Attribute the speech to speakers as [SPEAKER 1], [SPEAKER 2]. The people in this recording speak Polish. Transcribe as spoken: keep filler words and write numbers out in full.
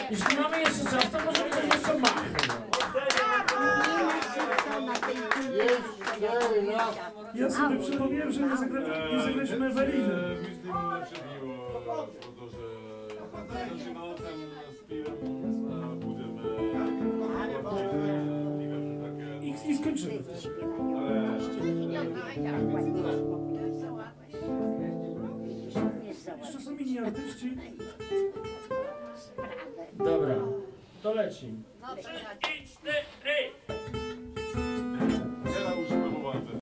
[SPEAKER 1] Jeśli mamy jeszcze czas, to możemy coś jeszcze machnąć. Ja sobie przypomniałem, że nie, zagra... nie zagraliśmy Eweliny. I, I skończymy. Jeszcze są inni artyści. Dobra, to leci.
[SPEAKER 2] No, trzy, cztery.